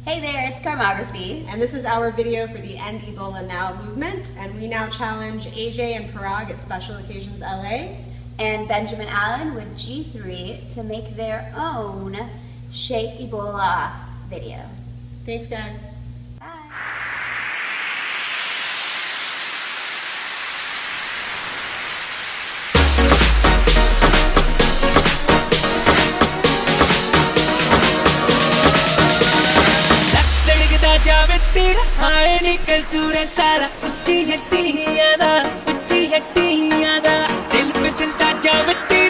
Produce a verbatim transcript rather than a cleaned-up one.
Hey there, it's Karmography. And this is our video for the End Ebola Now movement. And we now challenge A J and Parag at Special Occasions L A and Benjamin Allen with G three to make their own Shake Ebola Off video. Thanks, guys. Bye. हाय नी कसूर सारा उच्ची हट्टी ही यादा उच्ची हट्टी ही यादा दिल पे सिलता जावती